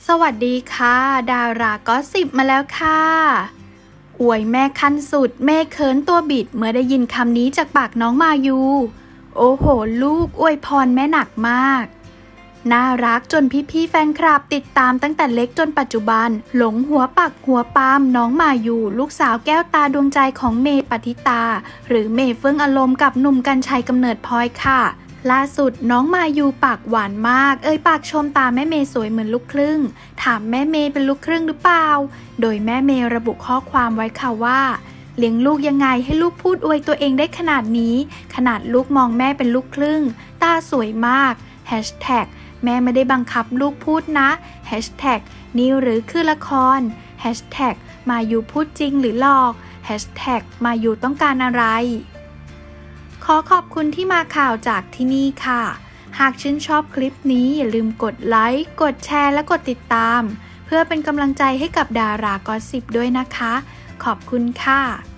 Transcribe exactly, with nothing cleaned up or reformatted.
สวัสดีค่ะดาราก็สิบมาแล้วค่ะอวยแม่ขั้นสุดแม่เขินตัวบิดเมื่อได้ยินคำนี้จากปากน้องมายูโอ้โหลูกอวยพรแม่หนักมากน่ารักจนพี่ๆแฟนคลับติดตามตั้งแต่เล็กจนปัจจุบันหลงหัวปักหัวปามน้องมายูลูกสาวแก้วตาดวงใจของเมย์ปฏิตาหรือเมย์เฟื่องอารมณ์กับหนุ่มกรรชัยกำเนิดพลอยค่ะล่าสุดน้องมายูปากหวานมากเอ่ยปากชมตาแม่เมย์สวยเหมือนลูกครึ่งถามแม่เมย์เป็นลูกครึ่งหรือเปล่าโดยแม่เมย์ระบุข้อความไว้ค่ะว่าเลี้ยงลูกยังไงให้ลูกพูดอวยตัวเองได้ขนาดนี้ขนาดลูกมองแม่เป็นลูกครึ่งตาสวยมากแฮชแท็กแม่ไม่ได้บังคับลูกพูดนะแฮชแท็กนี่หรือคือละครแฮชแท็กมายูพูดจริงหรือหลอกแฮชแท็กมายูต้องการอะไรขอขอบคุณที่มาข่าวจากที่นี่ค่ะหากชื่นชอบคลิปนี้อย่าลืมกดไลค์กดแชร์และกดติดตามเพื่อเป็นกำลังใจให้กับดารากอสซิปด้วยนะคะขอบคุณค่ะ